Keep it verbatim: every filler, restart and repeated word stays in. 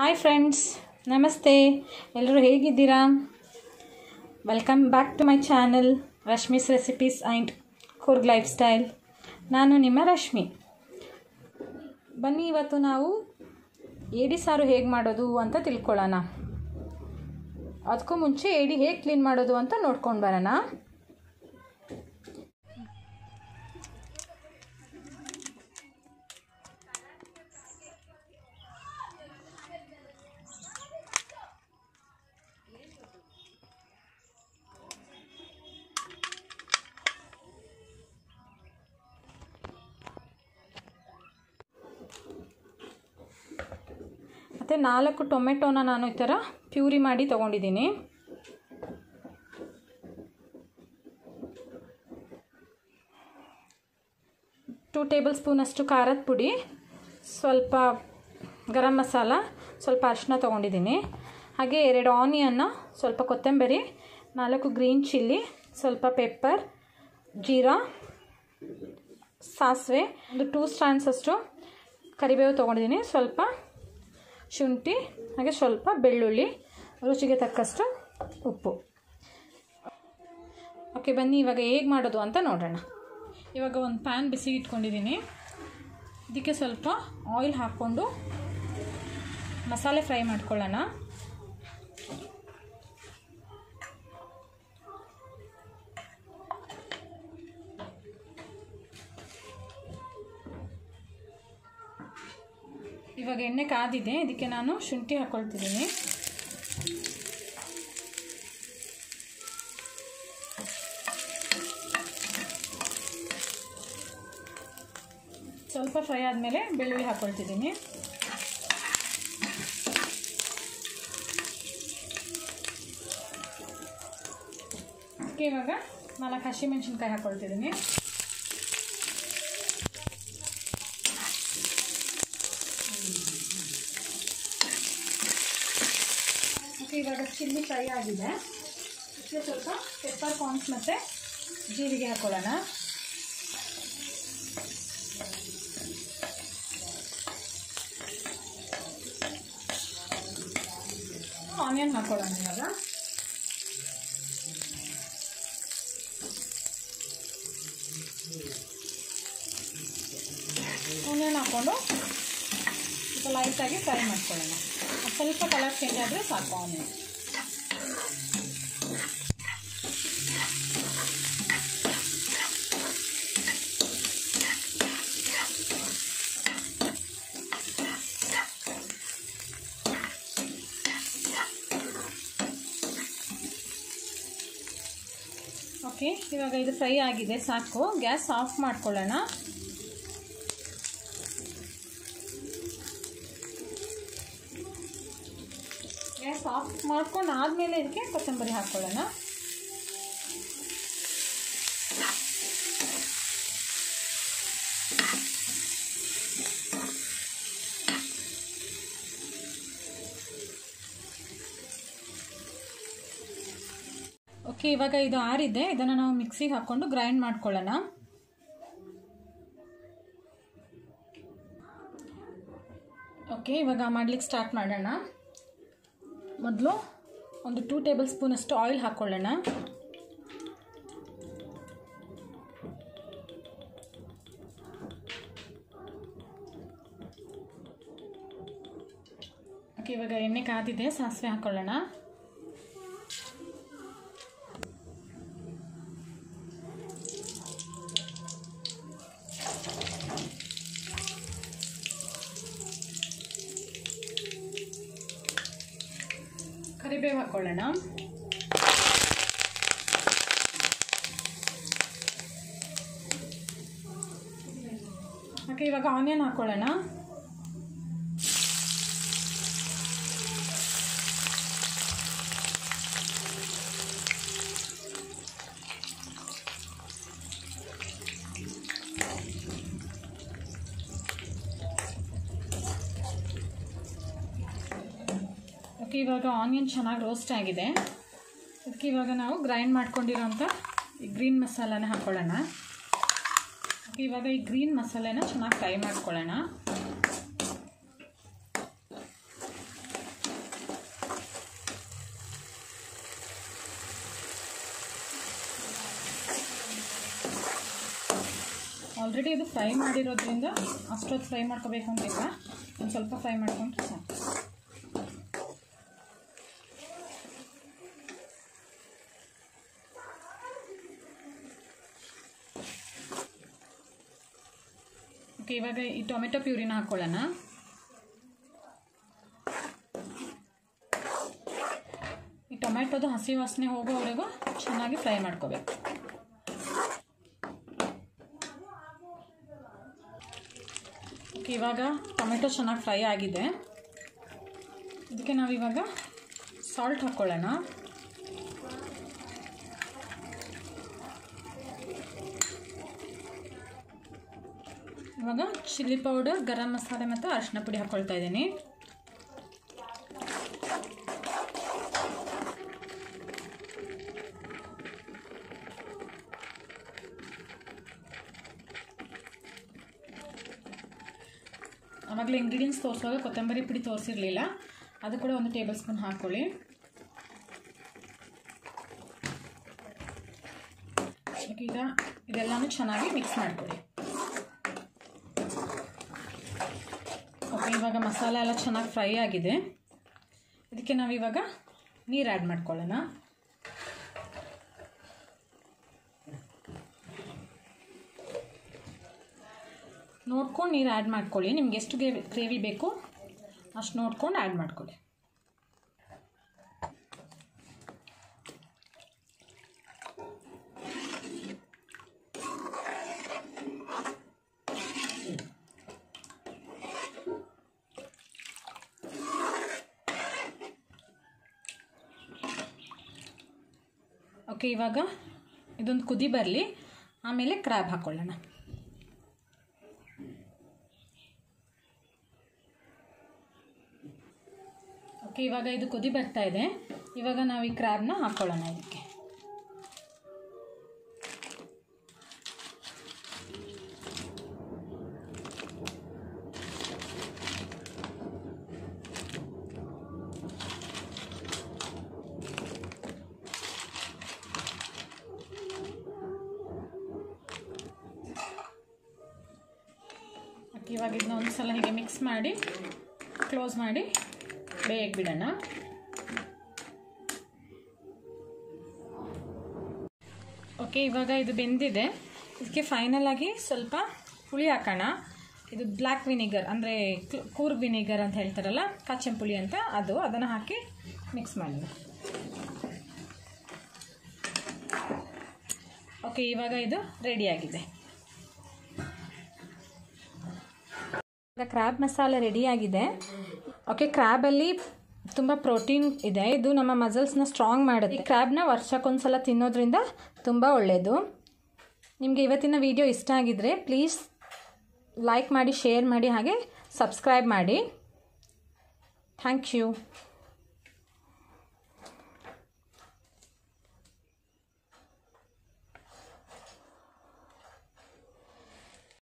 Hi friends, ನಮಸ್ತೆ. ಎಲ್ಲರೂ ಹೇಗಿದ್ದೀರಾ? Welcome back to my channel Rashmi's recipes and Coorg lifestyle. ನಾನು ನಿಮ್ಮ ರಶ್ಮಿ. ಬನ್ನಿ, ಇವತ್ತು ನಾವು ಏಡಿ ಸಾರು ಹೇಗೆ ಮಾಡೋದು ಅಂತ ತಿಳ್ಕೊಳ್ಳೋಣ. ಅದಕ್ಕೂ ಮುಂಚೆ ಏಡಿ ಹೇಗೆ ಕ್ಲೀನ್ ಮಾಡೋದು ಅಂತ ನೋಡ್ಕೊಂಡು ಬರೋಣ. ಮತ್ತು ನಾಲ್ಕು ಟೊಮೆಟೊನ ನಾನು ಈ ಥರ ಪ್ಯೂರಿ ಮಾಡಿ ತೊಗೊಂಡಿದ್ದೀನಿ. ಟೂ ಟೇಬಲ್ ಸ್ಪೂನಷ್ಟು ಖಾರದ ಪುಡಿ, ಸ್ವಲ್ಪ ಗರಂ ಮಸಾಲ, ಸ್ವಲ್ಪ ಅರಿಶಿನ ತೊಗೊಂಡಿದ್ದೀನಿ. ಹಾಗೆ ಎರಡು ಆನಿಯನ್ನ, ಸ್ವಲ್ಪ ಕೊತ್ತಂಬರಿ, ನಾಲ್ಕು ಗ್ರೀನ್ ಚಿಲ್ಲಿ, ಸ್ವಲ್ಪ ಪೆಪ್ಪರ್, ಜೀರಾ, ಸಾಸಿವೆ, ಒಂದು ಟೂ ಸ್ಟ್ಯಾಂಡ್ಸ್ ಅಷ್ಟು ಕರಿಬೇವು ತೊಗೊಂಡಿದ್ದೀನಿ, ಸ್ವಲ್ಪ ಶುಂಠಿ, ಹಾಗೆ ಸ್ವಲ್ಪ ಬೆಳ್ಳುಳ್ಳಿ, ರುಚಿಗೆ ತಕ್ಕಷ್ಟು ಉಪ್ಪು. ಓಕೆ, ಬನ್ನಿ ಇವಾಗ ಹೇಗೆ ಮಾಡೋದು ಅಂತ ನೋಡೋಣ. ಇವಾಗ ಒಂದು ಪ್ಯಾನ್ ಬಿಸಿ ಇಟ್ಕೊಂಡಿದ್ದೀನಿ. ಇದಕ್ಕೆ ಸ್ವಲ್ಪ ಆಯಿಲ್ ಹಾಕ್ಕೊಂಡು ಮಸಾಲೆ ಫ್ರೈ ಮಾಡ್ಕೊಳ್ಳೋಣ. ಇವಾಗ ಎಣ್ಣೆ ಕಾದಿದೆ, ಇದಕ್ಕೆ ನಾನು ಶುಂಠಿ ಹಾಕ್ಕೊಳ್ತಿದ್ದೀನಿ. ಸ್ವಲ್ಪ ಫ್ರೈ ಆದಮೇಲೆ ಬೆಳ್ಳುಳ್ಳಿ ಹಾಕ್ಕೊಳ್ತಿದ್ದೀನಿ. ಅದಕ್ಕೆ ಇವಾಗ ನಾಲ್ಕು ಹಸಿಮೆಣಸಿನ್ಕಾಯಿ ಹಾಕ್ಕೊಳ್ತಿದ್ದೀನಿ. ಇವಾಗ ಚಿಲ್ಲಿ ಫ್ರೈ ಆಗಿದೆ. ಇದಕ್ಕೆ ಸ್ವಲ್ಪ ಪೆಪ್ಪರ್ ಕಾರ್ನ್ಸ್ ಮತ್ತು ಜೀರಿಗೆ ಹಾಕ್ಕೊಳ್ಳೋಣ. ಆನಿಯನ್ ಹಾಕ್ಕೊಳ್ಳೋಣ. ಇವಾಗ ಆನಿಯನ್ ಹಾಕ್ಕೊಂಡು ಸ್ವಲ್ಪ ಲೈಟಾಗಿ ಫ್ರೈ ಮಾಡ್ಕೊಳ್ಳೋಣ. ಸ್ವಲ್ಪ ಕಲರ್ ಚೇಂಜ್ ಆದರೆ ಸಾಕು ಆನಿಯನ್. ಓಕೆ, ಇವಾಗ ಇದು ಫ್ರೈ ಆಗಿದೆ, ಸಾಕು. ಗ್ಯಾಸ್ ಆಫ್ ಮಾಡ್ಕೊಳ್ಳೋಣ. ಗ್ಯಾಸ್ ಆಫ್ ಮಾಡ್ಕೊಂಡು ಆದಮೇಲೆ ಇದಕ್ಕೆ ಕೊತ್ತಂಬರಿ ಹಾಕ್ಕೊಳ್ಳೋಣ. ಓಕೆ, ಇವಾಗ ಇದು ಆರಿದೆ. ಇದನ್ನು ನಾವು ಮಿಕ್ಸಿಗೆ ಹಾಕ್ಕೊಂಡು ಗ್ರೈಂಡ್ ಮಾಡ್ಕೊಳ್ಳೋಣ. ಓಕೆ, ಇವಾಗ ಮಾಡ್ಲಿಕ್ಕೆ ಸ್ಟಾರ್ಟ್ ಮಾಡೋಣ. ಮೊದಲು ಒಂದು ಟೂ ಟೇಬಲ್ ಸ್ಪೂನಷ್ಟು ಆಯಿಲ್ ಹಾಕ್ಕೊಳ್ಳೋಣ. ಓಕೆ, ಇವಾಗ ಎಣ್ಣೆ ಕಾದಿದೆ, ಸಾಸಿವೆ ಹಾಕ್ಕೊಳ್ಳೋಣ. ಕರಿಬೇವು ಹಾಕ್ಕೊಳ್ಳೋಣ. ಓಕೆ, ಇವಾಗ ಆನಿಯನ್ ಹಾಕ್ಕೊಳ್ಳೋಣ. ಓಕೆ, ಇವಾಗ ಆನಿಯನ್ ಚೆನ್ನಾಗಿ ರೋಸ್ಟ್ ಆಗಿದೆ. ಅದಕ್ಕೆ ಇವಾಗ ನಾವು ಗ್ರೈಂಡ್ ಮಾಡ್ಕೊಂಡಿರೋಂಥ ಈ ಗ್ರೀನ್ ಮಸಾಲಾನ ಹಾಕ್ಕೊಳ್ಳೋಣ. ಇವಾಗ ಈ ಗ್ರೀನ್ ಮಸಾಲೆನ ಚೆನ್ನಾಗಿ ಫ್ರೈ ಮಾಡ್ಕೊಳ್ಳೋಣ. ಆಲ್ರೆಡಿ ಇದು ಫ್ರೈ ಮಾಡಿರೋದ್ರಿಂದ ಅಷ್ಟೊತ್ತು ಫ್ರೈ ಮಾಡ್ಕೋಬೇಕು ಅಂತಿಲ್ಲ, ಒಂದು ಸ್ವಲ್ಪ ಫ್ರೈ ಮಾಡ್ಕೊಂಡ್ರೆ ಸಾಕು. ಓಕೆ, ಇವಾಗ ಈ ಟೊಮೆಟೊ ಪ್ಯೂರಿನ ಹಾಕ್ಕೊಳ್ಳೋಣ. ಈ ಟೊಮೆಟೊದು ಹಸಿ ವಾಸನೆ ಹೋಗೋವರೆಗೂ ಚೆನ್ನಾಗಿ ಫ್ರೈ ಮಾಡ್ಕೋಬೇಕು. ಓಕೆ, ಇವಾಗ ಟೊಮೆಟೊ ಚೆನ್ನಾಗಿ ಫ್ರೈ ಆಗಿದೆ. ಇದಕ್ಕೆ ನಾವು ಇವಾಗ ಸಾಲ್ಟ್ ಹಾಕ್ಕೊಳ್ಳೋಣ. ಇವಾಗ ಚಿಲ್ಲಿ ಪೌಡರ್, ಗರಂ ಮಸಾಲೆ ಮತ್ತು ಅರಿಶಿನ ಪುಡಿ ಹಾಕ್ಕೊಳ್ತಾ ಇದ್ದೀನಿ. ಆವಾಗಲೇ ಇಂಗ್ರೀಡಿಯೆಂಟ್ಸ್ ತೋರಿಸುವಾಗ ಕೊತ್ತಂಬರಿ ಪುಡಿ ತೋರಿಸಿರಲಿಲ್ಲ, ಅದು ಕೂಡ ಒಂದು ಟೇಬಲ್ ಸ್ಪೂನ್ ಹಾಕ್ಕೊಳ್ಳಿ. ಈಗ ಇದೆಲ್ಲನೂ ಚೆನ್ನಾಗಿ ಮಿಕ್ಸ್ ಮಾಡ್ಕೊಳ್ಳಿ. ಓಕೆ, ಇವಾಗ ಮಸಾಲೆ ಎಲ್ಲ ಚೆನ್ನಾಗಿ ಫ್ರೈ ಆಗಿದೆ. ಇದಕ್ಕೆ ನಾವು ಇವಾಗ ನೀರು ಆ್ಯಡ್ ಮಾಡ್ಕೊಳ್ಳೋಣ. ನೋಡ್ಕೊಂಡು ನೀರು ಆ್ಯಡ್ ಮಾಡ್ಕೊಳ್ಳಿ. ನಿಮ್ಗೆ ಎಷ್ಟು ಗ್ರೇವಿ ಗ್ರೇವಿ ಬೇಕು ಅಷ್ಟು ನೋಡ್ಕೊಂಡು ಆ್ಯಡ್ ಮಾಡ್ಕೊಳ್ಳಿ. ಓಕೆ, ಇವಾಗ ಇದೊಂದು ಕುದಿ ಬರಲಿ, ಆಮೇಲೆ ಕ್ರ್ಯಾಬ್ ಹಾಕ್ಕೊಳ್ಳೋಣ. ಓಕೆ, ಇವಾಗ ಇದು ಕುದಿ ಬರ್ತಾ ಇದೆ. ಇವಾಗ ನಾವು ಈ ಕ್ರ್ಯಾಬ್ನ ಹಾಕ್ಕೊಳ್ಳೋಣ ಇದಕ್ಕೆ. ಇವಾಗ ಇದನ್ನ ಒಂದು ಸಲ ಹೀಗೆ ಮಿಕ್ಸ್ ಮಾಡಿ ಕ್ಲೋಸ್ ಮಾಡಿ ಬೇಯಕ್ಕೆ ಬಿಡೋಣ. ಓಕೆ, ಇವಾಗ ಇದು ಬೆಂದಿದೆ. ಇದಕ್ಕೆ ಫೈನಲ್ ಆಗಿ ಸ್ವಲ್ಪ ಹುಳಿ ಹಾಕೋಣ. ಇದು ಬ್ಲ್ಯಾಕ್ ವಿನಿಗರ್ ಅಂದರೆ ಕೂರ್ಗ್ ವಿನಿಗರ್ ಅಂತ ಹೇಳ್ತಾರಲ್ಲ, ಕಾಚಂಪುಳಿ ಅಂತ, ಅದು ಅದನ್ನು ಹಾಕಿ ಮಿಕ್ಸ್ ಮಾಡೋಣ. ಓಕೆ, ಇವಾಗ ಇದು ರೆಡಿಯಾಗಿದೆ. ಕ್ರ್ಯಾಬ್ ಮಸಾಲೆ ರೆಡಿಯಾಗಿದೆ. ಓಕೆ, ಕ್ರ್ಯಾಬಲ್ಲಿ ತುಂಬ ಪ್ರೋಟೀನ್ ಇದೆ. ಇದು ನಮ್ಮ ಮಸಲ್ಸ್ನ ಸ್ಟ್ರಾಂಗ್ ಮಾಡುತ್ತೆ. ಈ ಕ್ರ್ಯಾಬ್ನ ವರ್ಷಕ್ಕೊಂದ್ಸಲ ತಿನ್ನೋದ್ರಿಂದ ತುಂಬ ಒಳ್ಳೆಯದು. ನಿಮಗೆ ಇವತ್ತಿನ ವಿಡಿಯೋ ಇಷ್ಟ ಆಗಿದ್ದರೆ ಪ್ಲೀಸ್ ಲೈಕ್ ಮಾಡಿ, ಶೇರ್ ಮಾಡಿ, ಹಾಗೆ ಸಬ್ಸ್ಕ್ರೈಬ್ ಮಾಡಿ. Thank you.